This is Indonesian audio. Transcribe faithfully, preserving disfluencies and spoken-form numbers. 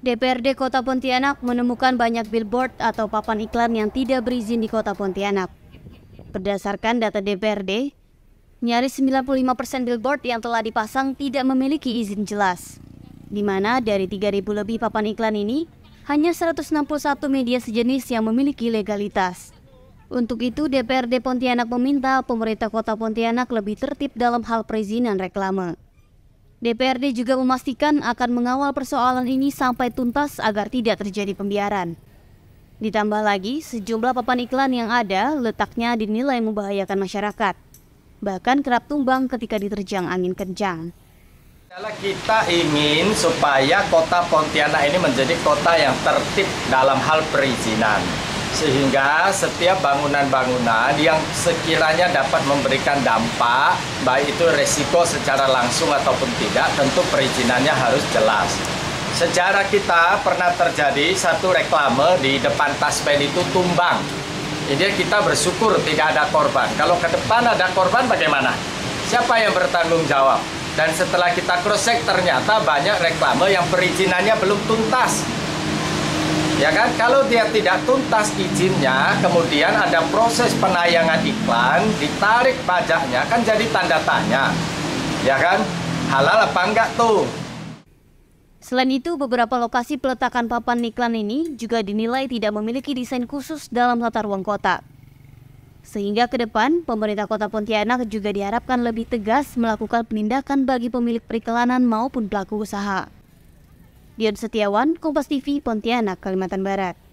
D P R D Kota Pontianak menemukan banyak billboard atau papan iklan yang tidak berizin di Kota Pontianak. Berdasarkan data D P R D, nyaris sembilan puluh lima persen billboard yang telah dipasang tidak memiliki izin jelas, di mana dari tiga ribu lebih papan iklan ini, hanya seratus enam puluh satu media sejenis yang memiliki legalitas. Untuk itu, D P R D Pontianak meminta pemerintah Kota Pontianak lebih tertib dalam hal perizinan reklame. D P R D juga memastikan akan mengawal persoalan ini sampai tuntas agar tidak terjadi pembiaran. Ditambah lagi, sejumlah papan iklan yang ada letaknya dinilai membahayakan masyarakat, bahkan kerap tumbang ketika diterjang angin kencang. Kita ingin supaya Kota Pontianak ini menjadi kota yang tertib dalam hal perizinan, sehingga setiap bangunan-bangunan yang sekiranya dapat memberikan dampak, baik itu resiko secara langsung ataupun tidak, tentu perizinannya harus jelas. Sejarah kita pernah terjadi satu reklame di depan Taspen itu tumbang. Jadi kita bersyukur tidak ada korban. Kalau ke depan ada korban bagaimana? Siapa yang bertanggung jawab? Dan setelah kita cross-check ternyata banyak reklame yang perizinannya belum tuntas. Ya kan, kalau dia tidak tuntas izinnya, kemudian ada proses penayangan iklan, ditarik pajaknya, kan jadi tanda tanya. Ya kan, halal apa enggak tuh? Selain itu, beberapa lokasi peletakan papan iklan ini juga dinilai tidak memiliki desain khusus dalam tata ruang kota. Sehingga ke depan, pemerintah Kota Pontianak juga diharapkan lebih tegas melakukan penindakan bagi pemilik periklanan maupun pelaku usaha. Dion Setiawan, Kompas T V, Pontianak, Kalimantan Barat.